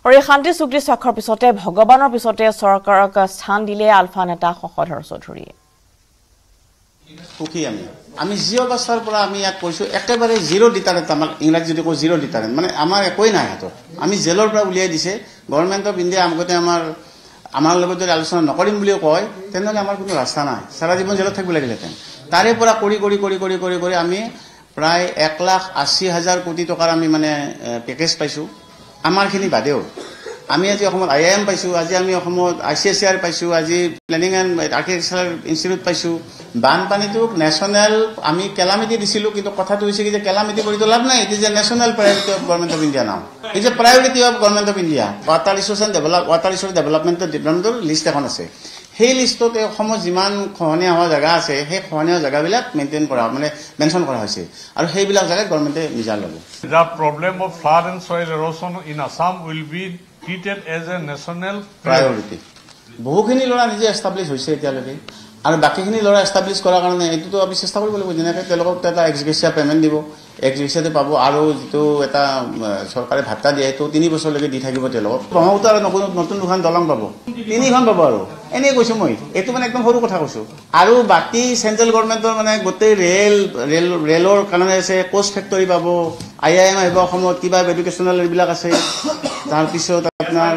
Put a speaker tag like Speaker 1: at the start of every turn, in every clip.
Speaker 1: আৰু এই শান্তি চুক্তি স্বাক্ষৰ পিছতে ভগৱানৰ পিছতে চৰকাৰক স্থান দিলে আলফা নেতা শশধৰ চৌধুৰীয়ে
Speaker 2: সুখী আমি জিৰ' বছৰ পৰা আমি ইয়াক কৈছোঁ একেবাৰে জিৰ' ডিটাৰেণ্ট আমাৰ ইংৰাজী যদি কওঁ জিৰ' ডিটাৰেণ্ট মানে আমাৰ একোৱেই নাই হাতত আমি জেলৰ পৰা উলিয়াই দিছে গভৰ্ণমেণ্ট অফ ইণ্ডিয়া আগতে আমাৰ লগত যদি আলোচনা নকৰিম বুলিও কয় তেনেহ'লে আমাৰ কোনো ৰাস্তা নাই সাৰা জীৱন জেলত থাকিব লাগিলেহেঁতেন তাৰে পৰা কৰি আমি প্ৰায় 1,80,000 কোটি টকাৰ আমি মানে পেকেজ পাইছোঁ আমাৰখিনি বাদেও আমি আজি অসমত IIM পাইছোঁ আজি আমি অসমত ICSR পাইছোঁ আজি প্লেনিং এণ্ড আৰ্কিটেক্সাৰ ইনষ্টিটিউট পাইছোঁ বানপানীটোক নেশ্যনেল আমি কেলামিটি দিছিলোঁ কিন্তু কথাটো হৈছে কি যে কেলামিটি কৰিতো লাভ নাই it is a national priority of government of India now it is a priority of government of India water resource ডেভেলপমেণ্টৰ লিষ্ট এখন আছে সেই লিষ্টত অসমত যিমান খহনীয়া হোৱা জেগা আছে সেই খহনীয়া জেগাবিলাক মেইনটেইন কৰা মানে মেনশ্যন কৰা হৈছে আৰু সেইবিলাক জেগাত গভৰ্ণমেণ্টে নিজা ল'ব
Speaker 3: The problem of flood and soil erosion in Assam will be treated as a national
Speaker 2: priority. বহুখিনি ল'ৰা নিজে এষ্টাব্লিছ হৈছে এতিয়ালৈকে আৰু বাকীখিনি ল'ৰা এষ্টাব্লিছ কৰাৰ কাৰণে এইটোতো আমি চেষ্টা কৰিব লাগিব যেনেকৈ তেওঁলোকক এটা এক্সগ্ৰেচিয়া পে'মেণ্ট দিব এক্সগ্ৰেচিয়াতে পাব আৰু যিটো এটা চৰকাৰে ভাত্তা দিয়ে সেইটো 3 বছৰলৈকে দি থাকিব তেওঁলোকক ব্ৰহ্মপুত্ৰ আৰু নতুন দুখন দলং পাব 3খন পাব আৰু এনেই কৈছোঁ মই এইটো মানে একদম সৰু কথা কৈছোঁ আৰু বাকী চেণ্ট্ৰেল গভৰ্ণমেণ্টৰ মানে গোটেই ৰেলৰ কাৰণে আছে কোচ ফেক্টৰী পাব IIM আহিব অসমত কিবা এডুকেশ্যনেল এইবিলাক আছে তাৰপিছত আপোনাৰ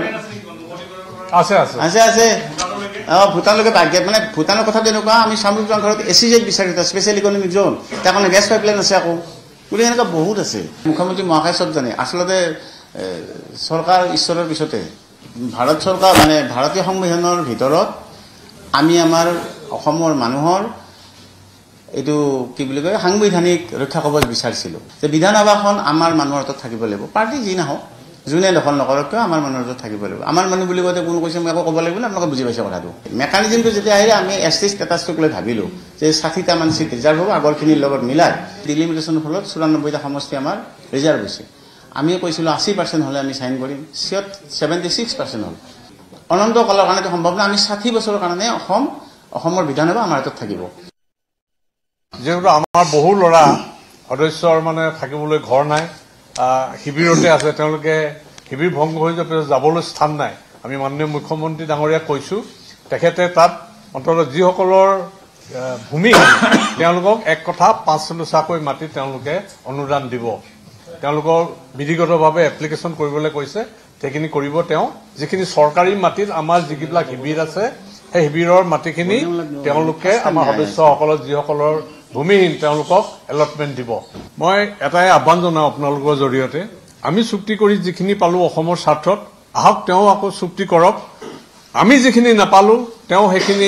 Speaker 2: আছে ভূটানলৈকে মানে ভূটানৰ কথাটো এনেকুৱা আমি চামৰূপ জংঘৰত SEZ বিচাৰি স্পেচিয়েল ইকনমিক জ'ন তাৰ কাৰণে গেছ পাইপলাইন আছে আকৌ গতিকে এনেকুৱা বহুত আছে মুখ্যমন্ত্ৰী মহাশয় চব জানে আচলতে চৰকাৰ ঈশ্বৰৰ পিছতে ভাৰত চৰকাৰ মানে ভাৰতীয় সংবিধানৰ ভিতৰত আমি আমাৰ অসমৰ মানুহৰ এইটো কি বুলি কয় সাংবিধানিক ৰক্ষা কবচ বিচাৰিছিলোঁ যে বিধানসভাখন আমাৰ মানুহৰ হাতত থাকিব লাগিব পাৰ্টি যি নাহওক যোনে দখল নকৰক কিয় আমাৰ মানুহৰ হাতত থাকিব লাগিব আমাৰ মানুহ বুলি কওঁতে কোনো কৈছে মই আকৌ ক'ব লাগিব আপোনালোকে বুজি পাইছে কথাটো মেকানিজমটো যেতিয়া আহিলে আমি ST ষ্টেটাছটোক লৈ ভাবিলোঁ যে 60টামান চিট ৰিজাৰ্ভ হ'ব আগৰখিনিৰ লগত মিলাই ডিলিমিটেশ্যনৰ ফলত 94টা সমষ্টি আমাৰ ৰিজাৰ্ভ হৈছে আমি কৈছিলোঁ 80% হ'লে আমি চাইন কৰিম 76% হ'ল অনন্ত কালৰ কাৰণেতো সম্ভৱ নহয় আমি 60 বছৰৰ কাৰণে অসমৰ বিধানসভা আমাৰ হাতত থাকিব
Speaker 3: যেহেতু আমাৰ বহু ল'ৰা সদস্যৰ মানে থাকিবলৈ ঘৰ নাই শিবিৰতে আছে তেওঁলোকে শিবিৰ ভংগ হৈ যোৱাৰ পিছত যাবলৈ স্থান নাই আমি মাননীয় মুখ্যমন্ত্ৰী ডাঙৰীয়াক কৈছোঁ তেখেতে তাত অন্ততঃ যিসকলৰ ভূমিহীন তেওঁলোকক এক কথা 5 লোচাকৈ মাটি তেওঁলোকে অনুদান দিব তেওঁলোকৰ বিধিগতভাৱে এপ্লিকেশ্যন কৰিবলৈ কৈছে সেইখিনি কৰিব তেওঁ যিখিনি চৰকাৰী মাটিত আমাৰ যিবিলাক শিবিৰ আছে সেই শিবিৰৰ মাটিখিনি তেওঁলোকে আমাৰ সদস্যসকলৰ যিসকলৰ ভূমিহীন তেওঁলোকক এলটমেণ্ট দিব মই এটাই আহ্বান জনাওঁ আপোনালোকৰ জৰিয়তে আমি চুক্তি কৰি যিখিনি পালোঁ অসমৰ স্বাৰ্থত আহক তেওঁ আকৌ চুক্তি কৰক আমি যিখিনি নাপালোঁ তেওঁ সেইখিনি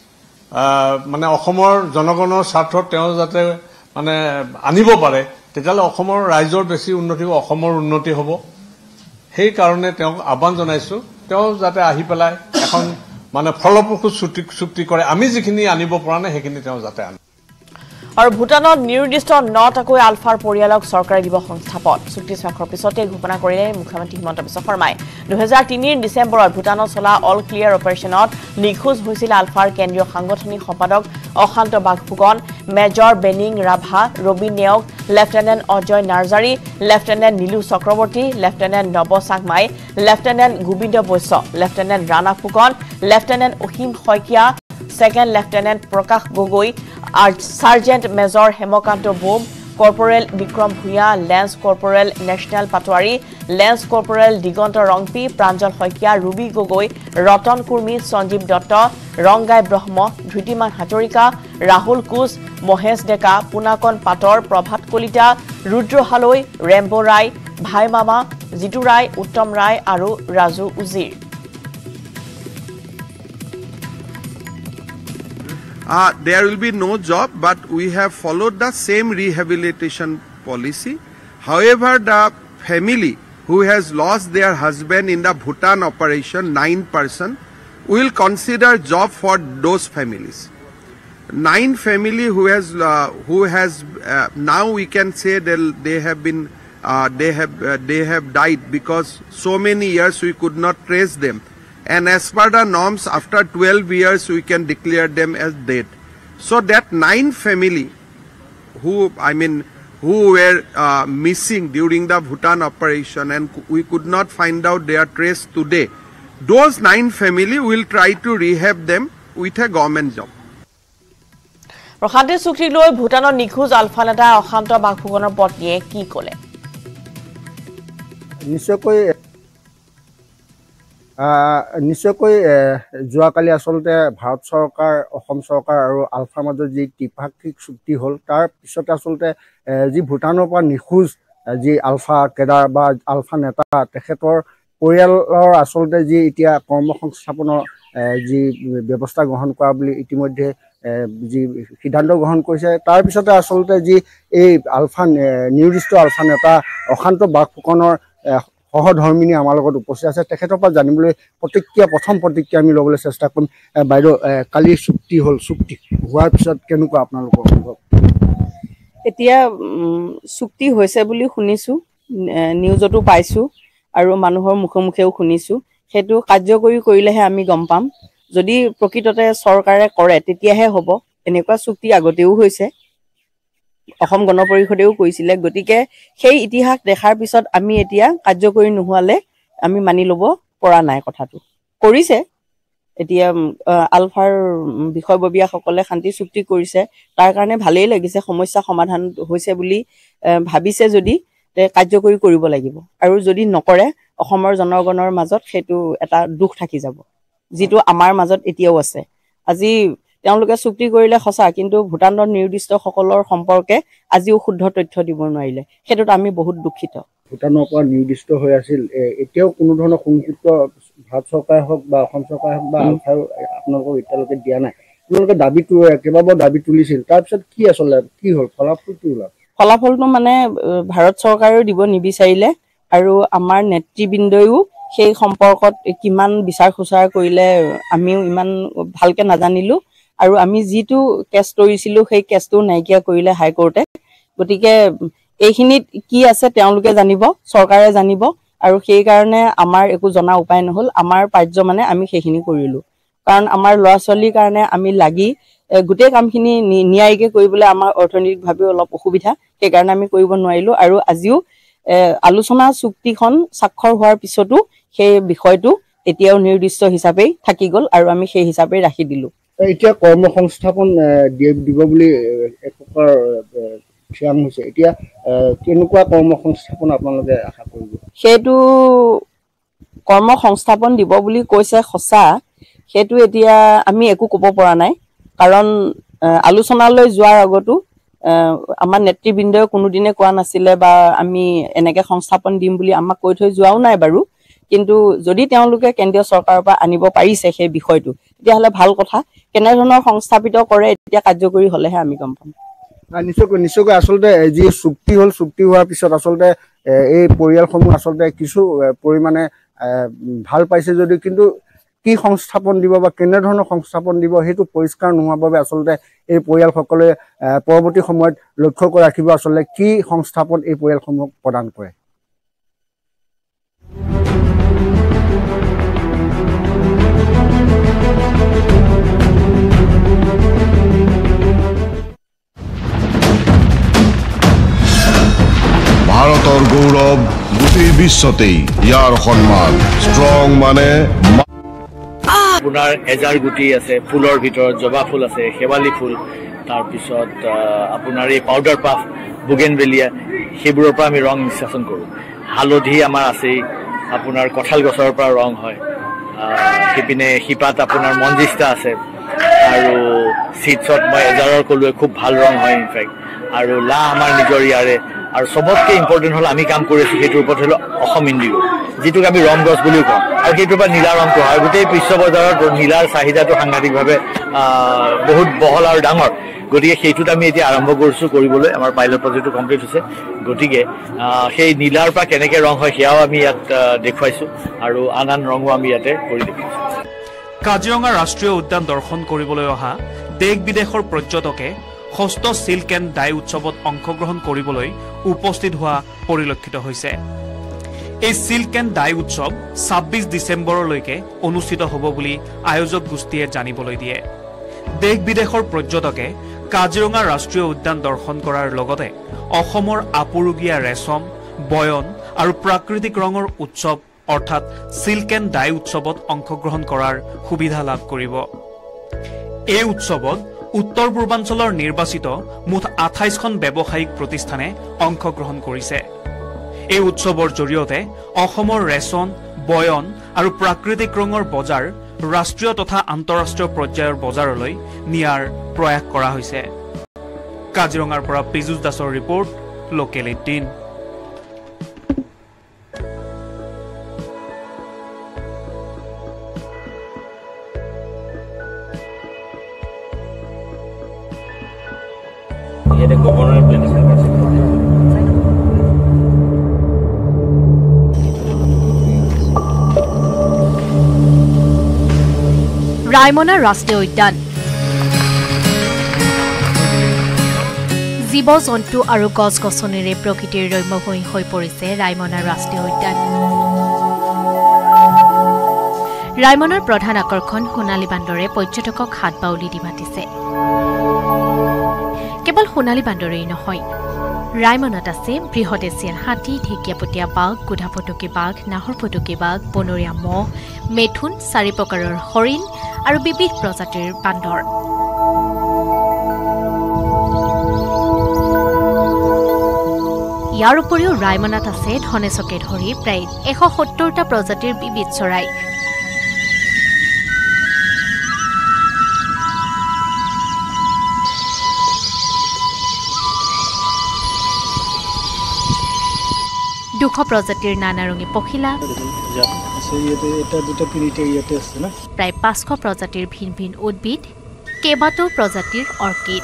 Speaker 3: মানে অসমৰ জনগণৰ স্বাৰ্থত তেওঁ যাতে মানে আনিব পাৰে তেতিয়াহ'লে অসমৰ ৰাইজৰ বেছি উন্নতি হ'ব অসমৰ উন্নতি হ'ব সেইকাৰণে তেওঁক আহ্বান জনাইছোঁ তেওঁ যাতে আহি পেলাই এখন মানে ফলপ্ৰসূ চুক্তি কৰে আমি যিখিনি আনিব পৰা নাই সেইখিনি তেওঁ যাতে আনে
Speaker 1: আৰু ভূটানত নিৰ্দিষ্ট 9টাকৈ আলফাৰ পৰিয়ালক চৰকাৰে দিব সংস্থাপন চুক্তি স্বাক্ষৰ পিছতে ঘোষণা কৰিলে মুখ্যমন্ত্ৰী হিমন্ত বিশ্ব শৰ্মাই 2003 ডিচেম্বৰত ভূটানত চলা অল ক্লিয়াৰ অপাৰেশ্যনত নিখোজ হৈছিল আলফাৰ কেন্দ্ৰীয় সাংগঠনিক সম্পাদক Ashanta Bagphukan major Bening Rabha Rabi Neog lieutenant Ajay Narzary lieutenant Nilu Chakraborty lieutenant Naba Changmai lieutenant Gobinda Baishya lieutenant Rana Phukan lieutenant Asim Saikia second lieutenant Prakash Gogoi sergeant major Hemkanta Bom corporal Bikram Bhuyan lance corporal নেশ্যনেল পাটোৱাৰী লেন্স কৰ্পোৰেল দিগন্ত ৰংপি প্ৰাঞ্জল শইকীয়া ৰুবি গগৈ ৰতন কুৰ্মী সঞ্জীৱ দত্ত ৰংগাই ব্ৰহ্ম ধৃতিমান হাজৰিকা ৰাহুল কোচ মহেশ ডেকা পুনাকন পাটৰ প্ৰভাত কলিতা ৰুদ্ৰ হালৈ ৰেম্বো ৰায় ভাই মামা জিতু ৰায় উত্তম ৰায় আৰু Raju Uzair
Speaker 4: There will be no job, but we have followed the same rehabilitation policy. However, the family who has lost their husband in the Bhutan operation, 9%, will consider job for those families. 9 family who has now we can say that they have died because so many years we could not trace them. And as per the norms, after 12 years, we can declare them as dead. So that 9 family who were missing during the Bhutan operation, and we could not find out their trace today. Those 9 families will try to rehab them with a government job.
Speaker 1: প্ৰশান্তি চুক্তি লৈ ভূটানৰ নিখোজ আলফা নেতা অশান্ত বাগফুকনৰ পত্নীয়ে কি ক'লে
Speaker 5: নিশ্চয়কৈ যোৱাকালি আচলতে ভাৰত চৰকাৰ অসম চৰকাৰ আৰু আলফাৰ মাজত যি ত্ৰিপাক্ষিক চুক্তি হ'ল তাৰ পিছতে আচলতে যি ভূটানৰ পৰা নিখোজ যি আলফা কেডাৰ বা আলফা নেতা তেখেতৰ পৰিয়ালৰ আচলতে যি এতিয়া কৰ্মসংস্থাপনৰ যি ব্যৱস্থা গ্ৰহণ কৰা বুলি ইতিমধ্যে যি সিদ্ধান্ত গ্ৰহণ কৰিছে তাৰ পিছতে আচলতে যি এই আলফা নিউডিষ্ট আলফা নেতা অশান্ত বাগফুকনৰ সহধৰ্মিনী আমাৰ লগত উপস্থিত আছে তেখেতৰ পৰা জানিবলৈ প্ৰথম প্ৰতিক্ৰিয়া আমি ল'বলৈ চেষ্টা কৰিম বাইদেউ কালি চুক্তি হ'ল চুক্তি হোৱাৰ পিছত কেনেকুৱা আপোনালোকৰ অনুভৱ
Speaker 6: এতিয়া চুক্তি হৈছে বুলি শুনিছোঁ নিউজতো পাইছোঁ আৰু মানুহৰ মুখেও শুনিছোঁ সেইটো কাৰ্যকৰী কৰিলেহে আমি গম পাম যদি প্ৰকৃততে চৰকাৰে কৰে তেতিয়াহে হ'ব এনেকুৱা চুক্তি আগতেও হৈছে অসম গণ পৰিষদেও কৈছিলে গতিকে সেই ইতিহাস দেখাৰ পিছত আমি এতিয়া কাৰ্যকৰী নোহোৱালে আমি মানি ল'ব পৰা নাই কথাটো কৰিছে এতিয়া আলফাৰ বিষয়ববীয়াসকলে শান্তি চুক্তি কৰিছে তাৰ কাৰণে ভালেই লাগিছে সমস্যা সমাধান হৈছে বুলি ভাবিছে যদি কাৰ্যকৰী কৰিব লাগিব আৰু যদি নকৰে অসমৰ জনগণৰ মাজত সেইটো এটা দুখ থাকি যাব যিটো আমাৰ মাজত এতিয়াও আছে আজি তেওঁলোকে চুক্তি কৰিলে সঁচা কিন্তু ভূটানৰ নিৰ্দিষ্টসকলৰ সম্পৰ্কে আজিও শুদ্ধ তথ্য দিব নোৱাৰিলে সেইটোত আমি বহুত দুখিত
Speaker 5: ভূটানৰ পৰা নিৰ্দিষ্ট হৈ আছিল এতিয়াও কোনো ধৰণৰ সংযুক্ত ভাৰত চৰকাৰে হওক বা অসম চৰকাৰে হওক বা আলফাৰ আপোনালোকক এতিয়ালৈকে দিয়া নাই আপোনালোকে কেইবাবাৰো দাবী তুলিছিল তাৰপিছত কি আচলতে কি হ'ল ফলাফল কি ওলাল
Speaker 6: ফলাফলটো মানে ভাৰত চৰকাৰেও দিব নিবিচাৰিলে আৰু আমাৰ নেতৃবৃন্দয়ো সেই সম্পৰ্কত কিমান বিচাৰ খোচাৰ কৰিলে আমিও ইমান ভালকে নাজানিলো আৰু আমি যিটো কেছ তৰিছিলোঁ সেই কেছটো নাইকিয়া কৰিলে হাইকোৰ্টে গতিকে এইখিনিত কি আছে তেওঁলোকে জানিব চৰকাৰে জানিব আৰু সেই কাৰণে আমাৰ একো জনা উপায় নহ'ল আমাৰ কাৰ্য মানে আমি সেইখিনি কৰিলোঁ কাৰণ আমাৰ ল'ৰা ছোৱালীৰ কাৰণে আমি লাগি গোটেই কামখিনি ন্যায়িকে কৰিবলৈ আমাৰ অৰ্থনৈতিকভাৱে অলপ অসুবিধা সেইকাৰণে আমি কৰিব নোৱাৰিলোঁ আৰু আজিও আলোচনা চুক্তিখন স্বাক্ষৰ হোৱাৰ পিছতো সেই বিষয়টো এতিয়াও নিৰ্দিষ্ট হিচাপেই থাকি গ'ল আৰু আমি সেই হিচাপেই ৰাখি দিলোঁ
Speaker 5: এতিয়া কৰ্মসংস্থাপন দিব বুলি এক প্ৰকাৰ থিৰাং হৈছে এতিয়া কেনেকুৱা কৰ্মসংস্থাপন আপোনালোকে আশা কৰিব
Speaker 6: সেইটো কৰ্মসংস্থাপন দিব বুলি কৈছে সঁচা সেইটো এতিয়া আমি একো ক'ব পৰা নাই কাৰণ আলোচনালৈ যোৱাৰ আগতো আমাৰ নেতৃবৃন্দই কোনোদিনে কোৱা নাছিলে বা আমি এনেকৈ সংস্থাপন দিম বুলি আমাক কৈ থৈ যোৱাও নাই বাৰু কিন্তু যদি তেওঁলোকে কেন্দ্ৰীয় চৰকাৰৰ পৰা আনিব পাৰিছে সেই বিষয়টো তেতিয়াহ'লে ভাল কথা কেনেধৰণৰ সংস্থাপিত কৰে এতিয়া কাৰ্যকৰী হ'লেহে আমি গম পাম
Speaker 5: নিশ্চয়কৈ আচলতে যি চুক্তি হ'ল চুক্তি হোৱাৰ পিছত আচলতে এই পৰিয়ালসমূহ আচলতে কিছু পৰিমাণে ভাল পাইছে যদিও কিন্তু কি সংস্থাপন দিব বা কেনেধৰণৰ সংস্থাপন দিব সেইটো পৰিষ্কাৰ নোহোৱাৰ বাবে আচলতে এই পৰিয়ালসকলে পৰৱৰ্তী সময়ত লক্ষ্য কৰি ৰাখিব আচলতে কি সংস্থাপন এই পৰিয়ালসমূহক প্ৰদান কৰে
Speaker 7: ভাৰতৰ গৌৰৱ গোটেই বিশ্বতেই ইয়াৰ সন্মান ষ্ট্ৰং মানে
Speaker 8: আপোনাৰ এজাৰ গুটি আছে ফুলৰ ভিতৰত জবা ফুল আছে শেৱালি ফুল তাৰপিছত আপোনাৰ এই পাউডাৰ পাফ বুগেনভেলিয়া সেইবোৰৰ পৰা আমি ৰং নিষ্কাশন কৰোঁ হালধি আমাৰ আছেই আপোনাৰ কঁঠাল গছৰ পৰা ৰং হয় সিপিনে শিপাত আপোনাৰ মঞ্জিষ্টা আছে আৰু চিটছত মই এজাৰৰ ক'লোৱে খুব ভাল ৰং হয় ইনফেক্ট আৰু লা আমাৰ নিজৰ ইয়াৰে আৰু চবতকৈ ইম্পৰ্টেণ্ট হ'ল আমি কাম কৰি আছোঁ সেইটোৰ ওপৰত হ'ল অসম ইণ্ডিগো যিটোক আমি ৰং গছ বুলিও কওঁ আৰু সেইটোৰ পৰা নীলা ৰংটো হয় গোটেই বিশ্ব বজাৰত নীলাৰ চাহিদাটো সাংঘাতিকভাৱে বহুত বহল আৰু ডাঙৰ গতিকে সেইটোত আমি এতিয়া আৰম্ভ কৰিছোঁ কৰিবলৈ আমাৰ পাইলট প্ৰজেক্টটো কমপ্লিট হৈছে গতিকে সেই নীলাৰ পৰা কেনেকৈ ৰং হয় সেয়াও আমি ইয়াত দেখুৱাইছোঁ আৰু আন আন ৰঙো আমি ইয়াতে কৰি দেখুৱাইছোঁ
Speaker 9: কাজিৰঙা ৰাষ্ট্ৰীয় উদ্যান দৰ্শন কৰিবলৈ অহা দেশ বিদেশৰ পৰ্যটকে ষষ্ঠ চিল্ক এণ্ড ডাই উৎসৱত অংশগ্ৰহণ কৰিবলৈ উপস্থিত হোৱা পৰিলক্ষিত হৈছে এই চিল্ক এণ্ড ডাই উৎসৱ ২৬ ডিচেম্বৰলৈকে অনুষ্ঠিত হ'ব বুলি আয়োজক গোষ্ঠীয়ে জানিবলৈ দিয়ে দেশ বিদেশৰ পৰ্যটকে কাজিৰঙা ৰাষ্ট্ৰীয় উদ্যান দৰ্শন কৰাৰ লগতে অসমৰ আপুৰুগীয়া ৰেচম, বয়ন আৰু প্ৰাকৃতিক ৰঙৰ উৎসৱ অৰ্থাৎ সিল্ক এণ্ড ডাই উৎসৱত অংশগ্ৰহণ কৰাৰ সুবিধা লাভ কৰিব। এই উৎসৱত উত্তৰ পূৰ্বাঞ্চলৰ নিৰ্বাচিত মুঠ 28খন ব্যৱসায়িক প্ৰতিষ্ঠানে অংশগ্ৰহণ কৰিছে। এই উৎসৱৰ জৰিয়তে অসমৰ ৰেচম, বয়ন আৰু প্ৰাকৃতিক ৰঙৰ বজাৰ ৰাষ্ট্ৰীয় তথা আন্তঃৰাষ্ট্ৰীয় পৰ্যায়ৰ বজাৰলৈ নিয়াৰ প্ৰয়াস কৰা হৈছে। কাজিৰঙাৰ পৰা পীযুষ দাসৰ ৰিপৰ্ট, লোকেল 18।
Speaker 10: ৰায়মনা ৰাষ্ট্ৰীয় উদ্যান জীৱ জন্তু আৰু গছ গছনিৰে প্ৰকৃতিৰ ৰম্যভূমি হৈ পৰিছে ৰায়মনা ৰাষ্ট্ৰীয় উদ্যান। ৰায়মনাৰ প্ৰধান আকৰ্ষণ সোণালী বান্দৰে পৰ্যটকক হাত বাউলি দি মাতিছে। কেৱল সোণালী বান্দৰেই নহয়, ৰায়মনাত আছে বৃহৎ এছিয়ান হাতী, ঢেকীয়াপতীয়া বাঘ, গোধাপতকী বাঘ, নাহৰফুটুকী বাঘ, বনৰীয়া মহ, মেথুন, 4 প্ৰকাৰৰ হৰিণ আৰু বিবিধ প্ৰজাতিৰ বান্দৰ। ইয়াৰ উপৰিও ৰায়মনাত আছে ধনেশকে ধৰি প্ৰায় 170টা প্ৰজাতিৰ বিবিধ চৰাই। দুশ প্ৰজাতিৰ নানাৰঙী পখিলা, প্ৰায় 500 প্ৰজাতিৰ ভিন ভিন উদ্ভিদ, কেইবাটাও প্ৰজাতিৰ অৰ্কিড।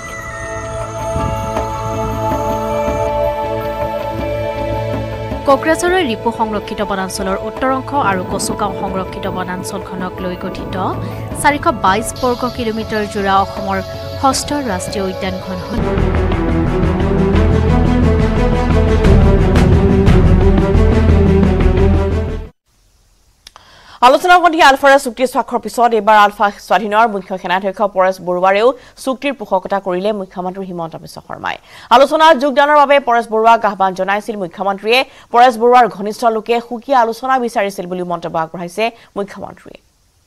Speaker 10: কোকৰাঝাৰৰ ৰিপু সংৰক্ষিত বনাঞ্চলৰ উত্তৰ অংশ আৰু কচুগাঁও সংৰক্ষিত বনাঞ্চলখনক লৈ গঠিত 422 বৰ্গ কিলোমিটাৰ জোৰা অসমৰ 6ষ্ঠ ৰাষ্ট্ৰীয় উদ্যানখন হ'ল।
Speaker 1: আলোচনাৰ সন্ধি আলফাৰে চুক্তি স্বাক্ষৰ পিছত এইবাৰ আলফা স্বাধীনৰ মুখ্য সেনাধ্যক্ষ পৰেশ বৰুৱাৰেও চুক্তিৰ পোষকতা কৰিলে মুখ্যমন্ত্ৰী হিমন্ত বিশ্ব শৰ্মাই। আলোচনাত যোগদানৰ বাবে পৰেশ বৰুৱাক আহ্বান জনাইছিল মুখ্যমন্ত্ৰীয়ে। পৰেশ বৰুৱাৰ ঘনিষ্ঠ লোকে সুকীয়া আলোচনা বিচাৰিছিল বুলি মন্তব্য আগবঢ়াইছে মুখ্যমন্ত্ৰীয়ে।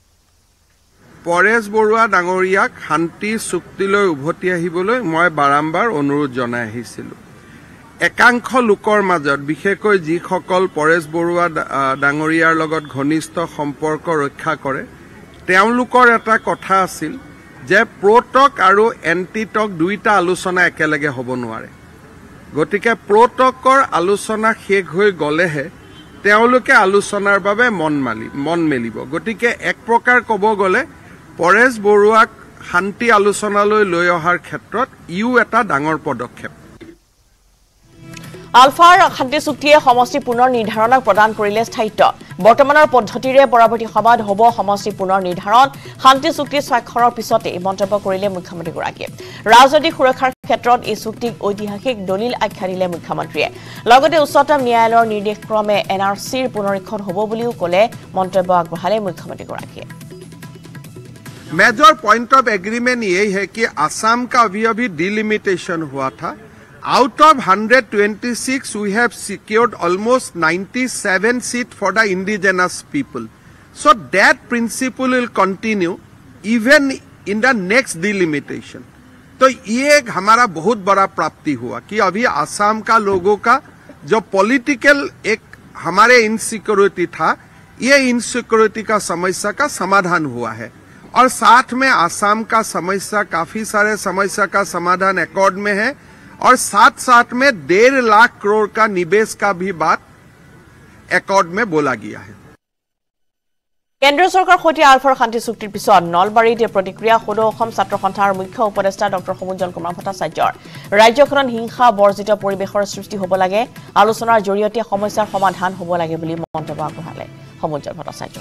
Speaker 4: পৰেশ বৰুৱা ডাঙৰীয়াক শান্তি চুক্তিলৈ উভতি আহিবলৈ মই বাৰম্বাৰ অনুৰোধ জনাই আহিছিলোঁ। একাংশ লোকৰ মাজত বিশেষকৈ যিসকল পৰেশ বৰুৱা ডাঙৰীয়াৰ লগত ঘনিষ্ঠ সম্পৰ্ক ৰক্ষা কৰে, তেওঁলোকৰ এটা কথা আছিল যে প্ৰ'টক আৰু এণ্টিটক দুইটা আলোচনা একেলগে হ'ব নোৱাৰে। গতিকে প্ৰ'টকৰ আলোচনা শেষ হৈ গ'লেহে তেওঁলোকে আলোচনাৰ বাবে মন মেলিব। গতিকে এক প্ৰকাৰ ক'ব গ'লে পৰেশ বৰুৱাক শান্তি আলোচনালৈ লৈ অহাৰ ক্ষেত্ৰত ইও এটা ডাঙৰ পদক্ষেপ।
Speaker 1: আলফাৰ শান্তি চুক্তিয়ে সমষ্টি পুনৰ নিৰ্ধাৰণক প্ৰদান কৰিলে স্থায়িত্ব। বৰ্তমানৰ পদ্ধতিৰে পৰৱৰ্তী সময়ত হ'ব সমষ্টি পুনৰ নিৰ্ধাৰণ। শান্তি চুক্তি স্বাক্ষৰৰ পিছতে মন্তব্য কৰিলে মুখ্যমন্ত্ৰীগৰাকীয়ে। ৰাজনৈতিক সুৰক্ষাৰ ক্ষেত্ৰত এই চুক্তিক ঐতিহাসিক দলিল আখ্যা দিলে মুখ্যমন্ত্ৰীয়ে। লগতে উচ্চতম ন্যায়ালয়ৰ নিৰ্দেশক্ৰমে NRCৰ পুনৰীক্ষণ হ'ব বুলিও ক'লে মন্তব্য আগবঢ়ালে মুখ্যমন্ত্ৰীগৰাকীয়ে।
Speaker 4: मेजर पॉइंट ऑफ एग्रीमेंट यही है कि असम का अभी डिलिमिटेशन हुआ था। Out of 126 we have secured almost 97 seats for the indigenous people. So that principle will continue even in the next delimitation. तो ये एक हमारा बहुत बड़ा प्राप्ति हुआ कि अभी असम का लोगों का जो पॉलिटिकल एक हमारे इनसिक्योरिटी था, ये इनसिक्योरिटी का समस्या का समाधान हुआ है। और साथ में असम का समस्या, काफी सारे समस्या का समाधान एकॉर्ड में है। और साथ साथ में 1.5 लाख करोड़ का निवेश का भी बात एकॉर्ड में बोला गया है।
Speaker 1: কেন্দ্ৰীয় চৰকাৰৰ সৈতে আলফাৰ শান্তি চুক্তিৰ পিছত নলবাৰীত প্ৰতিক্ৰিয়া সদৌ অসম ছাত্ৰ সন্থাৰ মুখ্য উপদেষ্টা ডক্টৰ সমুজ্জ্বল কুমাৰ ভট্টাচাৰ্যৰ। ৰাজ্যখনত হিংসা বৰ্জিত পৰিৱেশৰ সৃষ্টি হ'ব লাগে, আলোচনাৰ জৰিয়তে সমস্যাৰ সমাধান হ'ব লাগে বুলি মন্তব্য আগবঢ়ালে সমুজ্জ্বল ভট্টাচাৰ্য।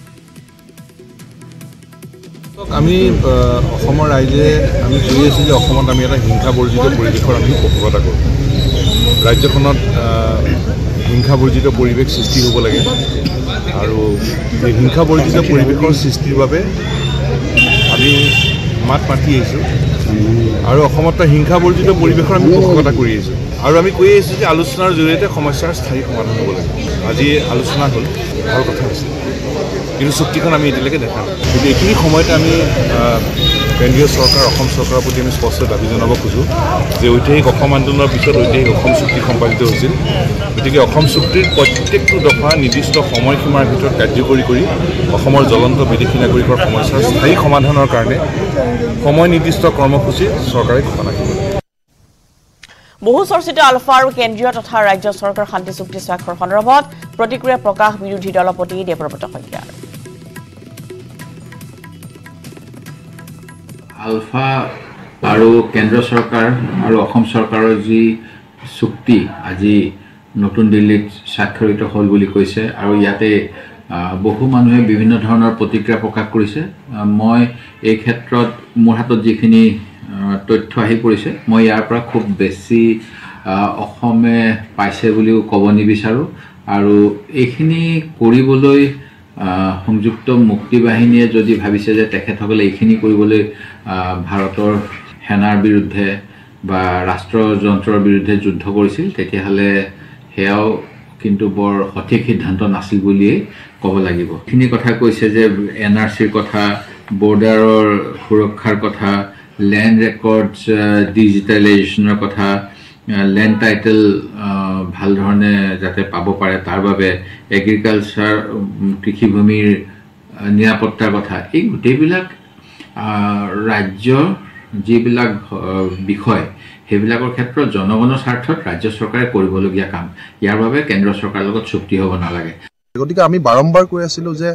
Speaker 11: আমি অসমৰ ৰাইজে আমি কৈ আছোঁ যে অসমত আমি এটা হিংসা বৰ্জিত পৰিৱেশৰ আমি পোষকতা কৰোঁ। ৰাজ্যখনত হিংসা বৰ্জিত পৰিৱেশ সৃষ্টি হ'ব লাগে আৰু এই হিংসা বৰ্জিত পৰিৱেশৰ সৃষ্টিৰ বাবে আমি মাত মাতি আহিছোঁ। আৰু অসমত হিংসা বৰ্জিত পৰিৱেশৰ আমি পোষকতা কৰি আহিছোঁ আৰু আমি কৈ আহিছোঁ যে আলোচনাৰ জৰিয়তে সমস্যাৰ স্থায়ী সমাধান হ'ব লাগে আজি আলোচনা হ'ল ভাল কথা হৈছে কিন্তু চুক্তিখন আমি এতিয়ালৈকে দেখা নাই কিন্তু এইখিনি সময়তে আমি কেন্দ্ৰীয় চৰকাৰ অসম চৰকাৰৰ প্ৰতি আমি স্পষ্ট দাবী জনাব খোজোঁ যে ঐতিহাসিক অসম আন্দোলনৰ পিছত ঐতিহাসিক অসম চুক্তি সম্পাদিত হৈছিল গতিকে অসম চুক্তিৰ প্ৰত্যেকটো দফা নিৰ্দিষ্ট সময়সীমাৰ ভিতৰত কাৰ্যকৰী কৰি অসমৰ জ্বলন্ত বিদেশী নাগৰিকৰ সমস্যাৰ স্থায়ী সমাধানৰ কাৰণে সময় নিৰ্দিষ্ট কৰ্মসূচী চৰকাৰে ঘোষণা কৰিব
Speaker 1: বহু চৰ্চিত আলফা আৰু কেন্দ্ৰীয় তথা ৰাজ্য চৰকাৰ শান্তি চুক্তি স্বাক্ষৰ সন্দৰ্ভত প্ৰতিক্ৰিয়া প্ৰকাশ বিৰোধী দলপতি দেৱব্ৰত শইকীয়াৰ
Speaker 12: আলফা আৰু কেন্দ্ৰ চৰকাৰ আৰু অসম চৰকাৰৰ যি চুক্তি আজি নতুন দিল্লীত স্বাক্ষৰিত হ'ল বুলি কৈছে আৰু ইয়াতে বহু মানুহে বিভিন্ন ধৰণৰ প্ৰতিক্ৰিয়া প্ৰকাশ কৰিছে মই এই ক্ষেত্ৰত মোৰ হাতত যিখিনি তথ্য আহি পৰিছে মই ইয়াৰ পৰা খুব বেছি অসমে পাইছে বুলিও ক'ব নিবিচাৰোঁ আৰু এইখিনি কৰিবলৈ সংযুক্ত মুক্তি বাহিনীয়ে যদি ভাবিছে যে তেখেতসকলে এইখিনি কৰিবলৈ ভাৰতৰ সেনাৰ বিৰুদ্ধে বা ৰাষ্ট্ৰযন্ত্ৰৰ বিৰুদ্ধে যুদ্ধ কৰিছিল তেতিয়াহ'লে সেয়াও কিন্তু বৰ সঠিক সিদ্ধান্ত নাছিল বুলিয়েই ক'ব লাগিব এইখিনি কথা কৈছে যে NRCৰ কথা বৰ্ডাৰৰ সুৰক্ষাৰ কথা লেণ্ড ৰেকৰ্ডছ ডিজিটেলাইজেশ্যনৰ কথা লেণ্ড টাইটেল ভাল ধৰণে যাতে পাব পাৰে তাৰ বাবে এগ্ৰিকালচাৰ কৃষিভূমিৰ নিৰাপত্তাৰ কথা এই গোটেইবিলাক ৰাজ্যৰ যিবিলাক বিষয় সেইবিলাকৰ ক্ষেত্ৰত জনগণৰ স্বাৰ্থত ৰাজ্য চৰকাৰে কৰিবলগীয়া কাম ইয়াৰ বাবে কেন্দ্ৰ চৰকাৰৰ লগত চুক্তি হ'ব নালাগে
Speaker 11: গতিকে আমি বাৰম্বাৰ কৈ আছিলোঁ যে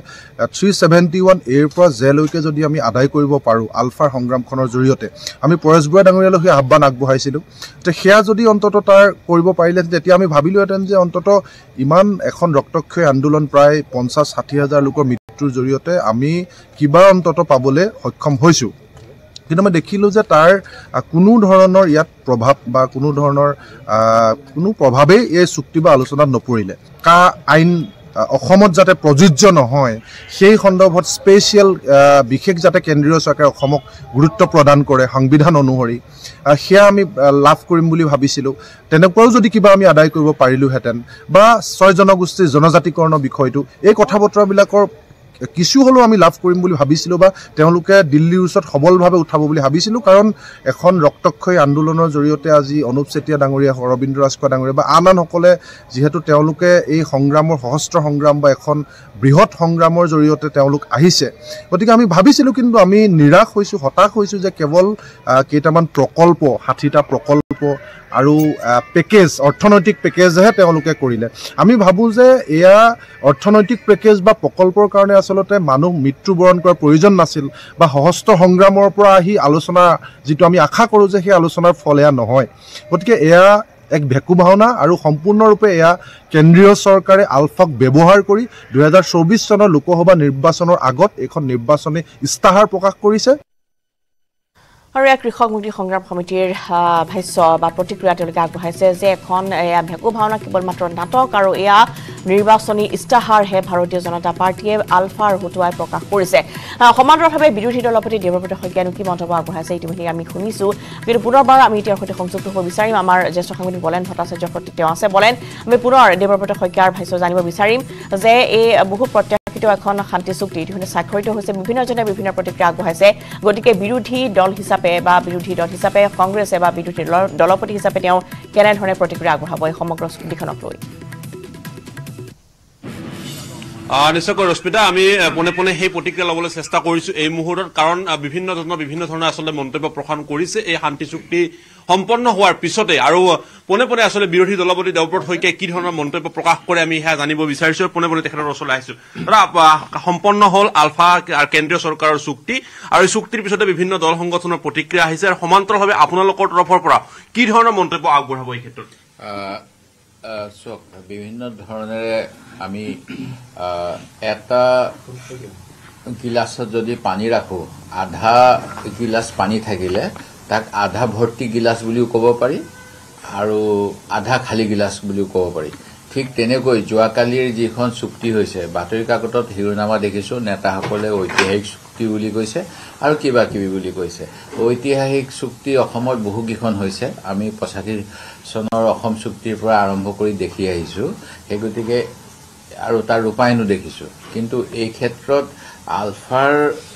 Speaker 11: 371A পৰা জেলৈকে যদি আমি আদায় কৰিব পাৰোঁ আলফাৰ সংগ্ৰামখনৰ জৰিয়তে আমি পৰেশ বৰুৱা ডাঙৰীয়ালৈ সেই আহ্বান আগবঢ়াইছিলোঁ যে সেয়া যদি অন্ততঃ তাৰ কৰিব পাৰিলে তেতিয়া আমি ভাবিলোহেঁতেন যে অন্ততঃ ইমান এখন ৰক্তক্ষয়ী আন্দোলন প্ৰায় 50-60 হাজাৰ লোকৰ মৃত্যুৰ জৰিয়তে আমি কিবা অন্ততঃ পাবলৈ সক্ষম হৈছোঁ কিন্তু মই দেখিলোঁ যে তাৰ কোনো ধৰণৰ ইয়াত প্ৰভাৱ বা কোনো ধৰণৰ কোনো প্ৰভাৱেই এই চুক্তি বা আলোচনাত নপৰিলে কা আইন অসমত যাতে প্ৰযোজ্য নহয় সেই সন্দৰ্ভত স্পেচিয়েল বিশেষ যাতে কেন্দ্ৰীয় চৰকাৰে অসমক গুৰুত্ব প্ৰদান কৰে সংবিধান অনুসৰি সেয়া আমি লাভ কৰিম বুলি ভাবিছিলোঁ তেনেকুৱাও যদি কিবা আমি আদায় কৰিব পাৰিলোহেঁতেন বা 6 জনগোষ্ঠীৰ জনজাতিকৰণৰ বিষয়টো এই কথা বতৰাবিলাকৰ কিছু হ'লেও আমি লাভ কৰিম বুলি ভাবিছিলোঁ বা তেওঁলোকে দিল্লীৰ ওচৰত সবলভাৱে উঠাব বুলি ভাবিছিলোঁ কাৰণ এখন ৰক্তক্ষয়ী আন্দোলনৰ জৰিয়তে আজি অনুপ চেতিয়া ডাঙৰীয়া অৰবিন্দ ৰাজখোৱা ডাঙৰীয়া বা আনসকলে যিহেতু তেওঁলোকে এই সংগ্ৰামৰ সহস্ৰ সংগ্ৰাম বা এখন বৃহৎ সংগ্ৰামৰ জৰিয়তে তেওঁলোক আহিছে গতিকে আমি ভাবিছিলোঁ কিন্তু আমি নিৰাশ হৈছোঁ হতাশ হৈছোঁ যে কেৱল কেইটামান প্ৰকল্প 60টা প্ৰকল্প আৰু পেকেজ অৰ্থনৈতিক পেকেজহে তেওঁলোকে কৰিলে আমি ভাবোঁ যে এয়া অৰ্থনৈতিক পেকেজ বা প্ৰকল্পৰ কাৰণে আচলতে মানুহ মৃত্যুবৰণ কৰাৰ প্ৰয়োজন নাছিল বা সহস্ৰ সংগ্ৰামৰ পৰা আহি আলোচনা যিটো আমি আশা কৰোঁ যে সেই আলোচনাৰ ফল এয়া নহয় গতিকে এয়া এক ভেকু ভাওনা আৰু সম্পূৰ্ণৰূপে এয়া কেন্দ্ৰীয় চৰকাৰে আলফাক ব্যৱহাৰ কৰি 2024 চনৰ লোকসভা নিৰ্বাচনৰ আগত এখন নিৰ্বাচনী ইস্তাহাৰ প্ৰকাশ কৰিছে
Speaker 1: আৰু এক কৃষক মুক্তি সংগ্ৰাম সমিতিৰ ভাষ্য বা প্ৰতিক্ৰিয়া তেওঁলোকে আগবঢ়াইছে যে এখন ভেকু ভাওনা কেৱল মাত্ৰ নাটক আৰু এয়া নিৰ্বাচনী ইস্তাহাৰহে ভাৰতীয় জনতা পাৰ্টীয়ে আলফাৰ হতুৱাই প্ৰকাশ কৰিছে সমান্তৰালভাৱে বিৰোধী দলপতি দেৱব্ৰত শইকীয়ানো কি মন্তব্য আগবঢ়াইছে ইতিমধ্যে আমি শুনিছোঁ কিন্তু পুনৰবাৰ আমি তেওঁৰ সৈতে সংযুক্ত হ'ব বিচাৰিম আমাৰ জ্যেষ্ঠ সাংবাদিক বলেন ভট্টাচাৰ্যৰ সৈতে তেওঁ আছে বলেন আমি পুনৰ দেৱব্ৰত শইকীয়াৰ ভাষ্য জানিব বিচাৰিম যে এই বহু প্ৰত্যাশিত এখন শান্তি চুক্তি ইতিমধ্যে স্বাক্ষৰিত হৈছে বিভিন্নজনে বিভিন্ন প্ৰতিক্ৰিয়া আগবঢ়াইছে গতিকে বিৰোধী দল হিচাপে বা বিৰোধী দল হিচাপে কংগ্ৰেছে বা বিৰোধী দলপতি হিচাপে তেওঁ কেনেধৰণে প্ৰতিক্ৰিয়া আগবঢ়াব এই সমগ্ৰ চুক্তিখনক লৈ
Speaker 13: নিশ্চয়কৈ ৰশ্মিতা আমি পোনে পোনে সেই প্ৰতিক্ৰিয়া ল'বলৈ চেষ্টা কৰিছোঁ এই মুহূৰ্তত কাৰণ বিভিন্ন ধৰণৰ আচলতে মন্তব্য প্ৰদান কৰিছে এই শান্তি চুক্তি সম্পন্ন হোৱাৰ পিছতে আৰু পোনে পোনে আচলতে বিৰোধী দলপতি দেৱব্ৰত শইকীয়াই কি ধৰণৰ মন্তব্য প্ৰকাশ কৰে আমি সেয়া জানিব বিচাৰিছোঁ পোনে পোনে তেখেতৰ ওচৰলৈ আহিছোঁ সম্পন্ন হ'ল আলফা আৰু কেন্দ্ৰীয় চৰকাৰৰ চুক্তি আৰু এই চুক্তিৰ পিছতে বিভিন্ন দল সংগঠনৰ প্ৰতিক্ৰিয়া আহিছে আৰু সমান্তৰালভাৱে আপোনালোকৰ তৰফৰ পৰা কি ধৰণৰ মন্তব্য আগবঢ়াব এই ক্ষেত্ৰত
Speaker 12: চক বিভিন্ন ধৰণেৰে আমি এটা গিলাচত যদি পানী ৰাখোঁ আধা গিলাচ পানী থাকিলে তাক আধা ভৰ্তি গিলাচ বুলিও ক'ব পাৰি আৰু আধা খালী গিলাচ বুলিও ক'ব পাৰি ঠিক তেনেকৈ যোৱাকালিৰ যিখন চুক্তি হৈছে বাতৰি কাকতত শিৰোনামা দেখিছোঁ নেতাসকলে ঐতিহাসিক চুক্তি বুলি কৈছে আৰু কিবা কিবি বুলি কৈছে ঐতিহাসিক চুক্তি অসমত বহুকেইখন হৈছে আমি 85 চনৰ অসম চুক্তিৰ পৰা আৰম্ভ কৰি দেখি আহিছোঁ সেই গতিকে আৰু তাৰ ৰূপায়নো দেখিছোঁ কিন্তু এই ক্ষেত্ৰত আলফাৰ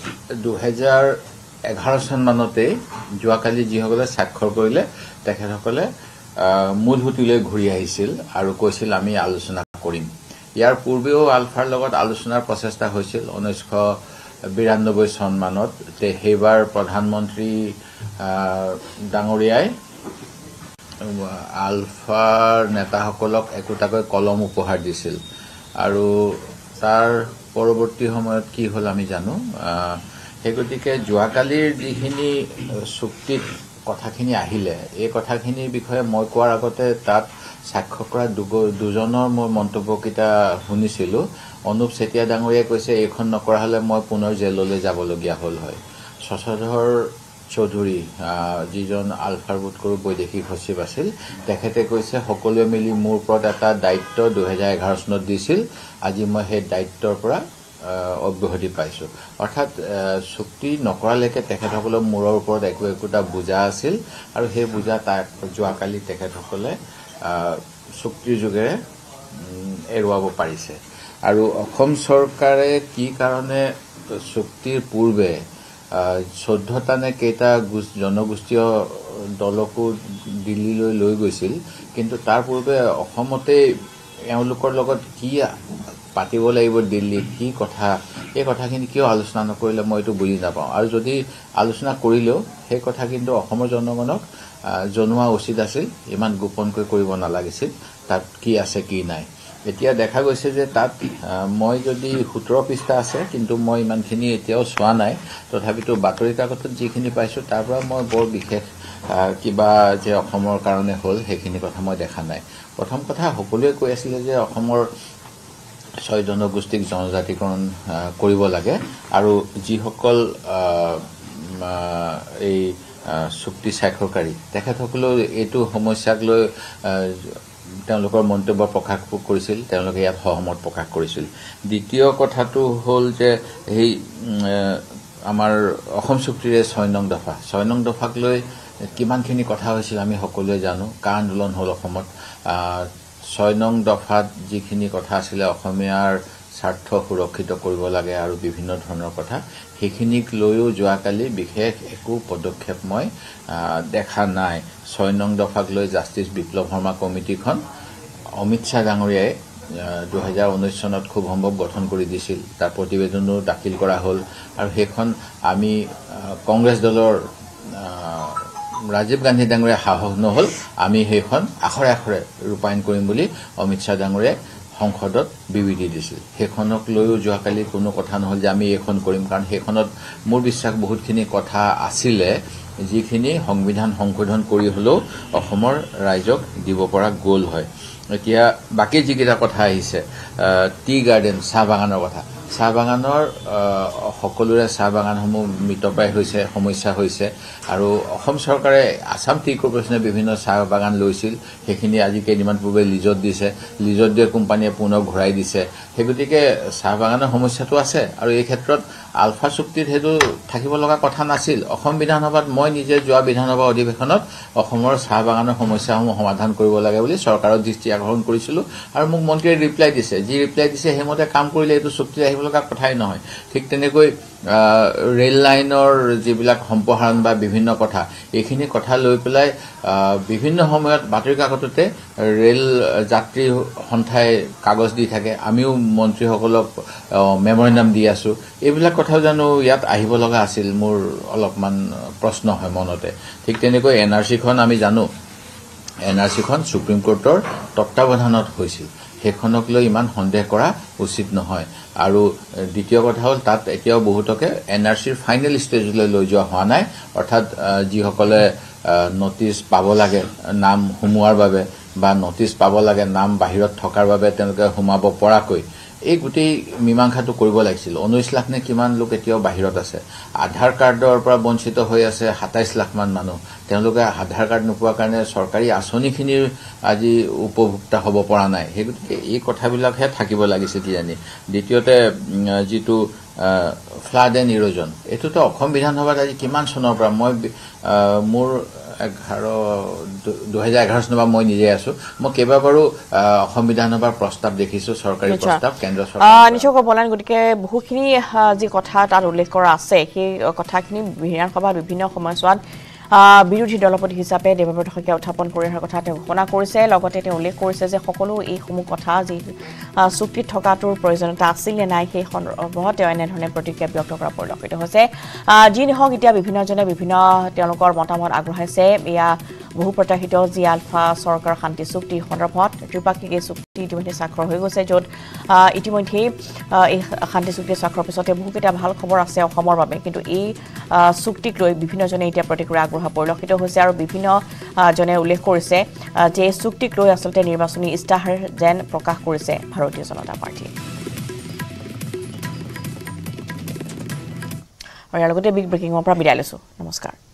Speaker 12: 2011 চন মানতে যোৱাকালি যিসকলে স্বাক্ষৰ কৰিলে তেখেতসকলে মূল সুতিলৈ ঘূৰি আহিছিল আৰু কৈছিল আমি আলোচনা কৰিম ইয়াৰ পূৰ্বেও আলফাৰ লগত আলোচনাৰ প্ৰচেষ্টা হৈছিল 1992 চন মানত সেইবাৰ প্ৰধানমন্ত্ৰী ডাঙৰীয়াই আলফাৰ নেতাসকলক একোটাকৈ কলম উপহাৰ দিছিল আৰু তাৰ পৰৱৰ্তী সময়ত কি হ'ল আমি জানো সেই গতিকে যোৱাকালিৰ যিখিনি চুক্তিত কথাখিনি আহিলে এই কথাখিনিৰ বিষয়ে মই কোৱাৰ আগতে তাত সাক্ষ্য কৰা দুজনৰ মই মন্তব্যকেইটা শুনিছিলোঁ অনুপ চেতিয়া ডাঙৰীয়াই কৈছে এইখন নকৰা হ'লে মই পুনৰ জেললৈ যাবলগীয়া হ'ল হয় শশধৰ চৌধুৰী যিজন আলফাৰ বুটকৰো বৈদেশিক সচিব আছিল তেখেতে কৈছে সকলোৱে মিলি মোৰ ওপৰত এটা দায়িত্ব 2011 চনত দিছিল আজি মই সেই দায়িত্বৰ পৰা অব্যাহতি পাইছোঁ অৰ্থাৎ চুক্তি নকৰালৈকে তেখেতসকলৰ মূৰৰ ওপৰত একোটা বুজা আছিল আৰু সেই বুজা তাক যোৱাকালি তেখেতসকলে চুক্তিৰ যোগেৰে এৰুৱাব পাৰিছে আৰু অসম চৰকাৰে কি কাৰণে চুক্তিৰ পূৰ্বে 14টা নে কেইটা জনগোষ্ঠীয় দলকো দিল্লীলৈ লৈ গৈছিল কিন্তু তাৰ পূৰ্বে অসমতে এওঁলোকৰ লগত কি পাতিব লাগিব দিল্লীত কি কথা এই কথাখিনি কিয় আলোচনা নকৰিলে মই এইটো বুজি নাপাওঁ আৰু যদি আলোচনা কৰিলেও সেই কথা কিন্তু অসমৰ জনগণক জনোৱা উচিত আছিল ইমান গোপনকৈ কৰিব নালাগিছিল তাত কি আছে কি নাই এতিয়া দেখা গৈছে যে তাত মই যদি 17 পৃষ্ঠা আছে কিন্তু মই ইমানখিনি এতিয়াও চোৱা নাই তথাপিতো বাতৰি কাকতত যিখিনি পাইছোঁ তাৰ পৰা মই বৰ বিশেষ কিবা যে অসমৰ কাৰণে হ'ল সেইখিনি কথা মই দেখা নাই প্ৰথম কথা সকলোৱে কৈ আছিলে যে অসমৰ 6 জনগোষ্ঠীক জনজাতিকৰণ কৰিব লাগে আৰু যিসকল এই চুক্তি স্বাক্ষৰকাৰী তেখেতসকলেও এইটো সমস্যাক লৈ তেওঁলোকৰ মন্তব্য প্ৰকাশ কৰিছিল তেওঁলোকে ইয়াত সহমত প্ৰকাশ কৰিছিল দ্বিতীয় কথাটো হ'ল যে এই আমাৰ অসম চুক্তিৰে 6 নং দফাক লৈ কিমানখিনি কথা হৈছিল আমি সকলোৱে জানো কা আন্দোলন হ'ল অসমত 6 নং দফাত যিখিনি কথা আছিলে অসমীয়াৰ স্বাৰ্থ সুৰক্ষিত কৰিব লাগে আৰু বিভিন্ন ধৰণৰ কথা সেইখিনিক লৈও যোৱাকালি বিশেষ একো পদক্ষেপ মই দেখা নাই 6 নং দফাক লৈ জাষ্টিছ বিপ্লৱ শৰ্মা কমিটিখন অমিত শ্বাহ ডাঙৰীয়াই 2019 চনত খুব সম্ভৱ গঠন কৰি দিছিল তাৰ প্ৰতিবেদনো দাখিল কৰা হ'ল আৰু সেইখন আমি কংগ্ৰেছ দলৰ ৰাজীৱ গান্ধী ডাঙৰীয়া সাহস নহল আমি সেইখন আখৰে আখৰে ৰূপায়ণ কৰিম বুলি অমিত শ্বাহ ডাঙৰীয়াই সংসদত বিবৃতি দিছিল সেইখনক লৈও যোৱাকালি কোনো কথা নহল যে আমি এইখন কৰিম কাৰণ সেইখনত মোৰ বিশ্বাস বহুতখিনি কথা আছিলে যিখিনি সংবিধান সংশোধন কৰি হলেও অসমৰ ৰাইজক দিব পৰা গ'ল হয় এতিয়া বাকি যিকেইটা কথা আহিছে টি গাৰ্ডেন চাহ বাগানৰ কথা চাহ বাগানৰ সকলোৰে চাহ বাগানসমূহ মৃতপ্ৰায় হৈছে সমস্যা হৈছে আৰু অসম চৰকাৰে আসাম টি কৰ্পোৰেচনে বিভিন্ন চাহ বাগান লৈছিল সেইখিনি আজি কেইদিনমান পূৰ্বে লিজত দিছে লিজত দিয়া কোম্পানীয়ে পুনৰ ঘূৰাই দিছে সেই গতিকে চাহ বাগানৰ সমস্যাটো আছে আৰু এই ক্ষেত্ৰত আলফা চুক্তিত হেতু থাকিব লগা কথা নাছিল অসম বিধানসভাত মই নিজে যোৱা বিধানসভা অধিৱেশনত অসমৰ চাহ বাগানৰ সমস্যাসমূহ সমাধান কৰিব লাগে বুলি চৰকাৰৰ দৃষ্টি আকৰ্ষণ কৰিছিলোঁ আৰু মোক মন্ত্ৰীয়ে ৰিপ্লাই দিছে যি ৰিপ্লাই দিছে সেইমতে কাম কৰিলে এইটো চুক্তি আহিব লগা কথাই নহয় ঠিক তেনেকৈ ৰেল লাইনৰ যিবিলাক সম্প্ৰসাৰণ বা বিভিন্ন কথা এইখিনি কথা লৈ পেলাই বিভিন্ন সময়ত বাতৰি কাকততে ৰেল যাত্ৰী সন্থাই কাগজ দি থাকে আমিও মন্ত্ৰীসকলক মেমৰেণ্ডাম দি আছো এইবিলাক কথাও জানো ইয়াত আহিব লগা আছিল মোৰ অলপমান প্ৰশ্ন হয় মনতে ঠিক তেনেকৈ এনআৰচিখন আমি জানো এনআৰচিখন সুপ্ৰিম কোৰ্টৰ তত্ত্বাৱধানত হৈছিল সেইখনক লৈ ইমান সন্দেহ কৰা উচিত নহয় আৰু দ্বিতীয় কথা হ'ল তাত এতিয়াও বহুতকে এনআৰচিৰ ফাইনেল ষ্টেজলৈ লৈ যোৱা হোৱা নাই অৰ্থাৎ যিসকলে নটিচ পাব লাগে নাম সোমোৱাৰ বাবে বা নটিচ পাব লাগে নাম বাহিৰত থকাৰ বাবে তেওঁলোকে সোমাব পৰাকৈ এই গোটেই মীমাংসাটো কৰিব লাগিছিল 19 লাখ নে কিমান লোক এতিয়াও বাহিৰত আছে আধাৰ কাৰ্ডৰ পৰা বঞ্চিত হৈ আছে 27 লাখ মান মানুহ তেওঁলোকে আধাৰ কাৰ্ড নোপোৱাৰ কাৰণে চৰকাৰী আঁচনিখিনিৰ আজি উপভোক্তা হ'ব পৰা নাই সেই গতিকে এই কথাবিলাকহে থাকিব লাগিছে কিজানি দ্বিতীয়তে যিটো ফ্লাড এণ্ড ইৰোজন এইটোতো অসম বিধানসভাত আজি কিমান চনৰ পৰা মই মোৰ 2011 চনৰ পৰা মই নিজে আছো মই কেইবাবাৰো অসম বিধানসভাৰ প্ৰস্তাৱ দেখিছো চৰকাৰী প্ৰস্তাৱ কেন্দ্ৰ চৰকাৰ
Speaker 1: নিশ্চয় বলান গতিকে বহুখিনি যি কথা তাত উল্লেখ কৰা আছে সেই কথাখিনি বিধানসভাত বিভিন্ন সময়ছোৱাত বিৰোধী দলপতি হিচাপে দেৱব্ৰত শইকীয়াই উত্থাপন কৰি অহাৰ কথা তেওঁ ঘোষণা কৰিছে লগতে তেওঁ উল্লেখ কৰিছে যে সকলো এইসমূহ কথা যি চুক্তিত থকাটোৰ প্ৰয়োজনীয়তা আছিল নে নাই সেই সন্দৰ্ভত তেওঁ এনেধৰণে প্ৰতিক্ৰিয়া ব্যক্ত কৰা পৰিলক্ষিত হৈছে যি নহওক এতিয়া বিভিন্নজনে বিভিন্ন তেওঁলোকৰ মতামত আগবঢ়াইছে এয়া বহু প্ৰত্যাশিত যি আলফা চৰকাৰ শান্তি চুক্তি সন্দৰ্ভত ত্ৰিপাক্ষিক এই চুক্তি ইতিমধ্যে স্বাক্ষৰ হৈ গৈছে য'ত ইতিমধ্যে এই শান্তি চুক্তি স্বাক্ষৰৰ পিছতে বহুকেইটা ভাল খবৰ আছে অসমৰ বাবে কিন্তু এই চুক্তিক লৈ বিভিন্নজনে এতিয়া প্ৰতিক্ৰিয়া আগবঢ়োৱা পৰিলক্ষিত হৈছে আৰু বিভিন্ন জনে উল্লেখ কৰিছে যে চুক্তিক লৈ আচলতে নিৰ্বাচনী ইস্তাহাৰ যেন প্ৰকাশ কৰিছে ভাৰতীয় জনতা পাৰ্টীয়ে আৰু ইয়াৰ লগতে বিগ ব্ৰেকিঙৰ পৰা বিদায় লৈছো নমস্কাৰ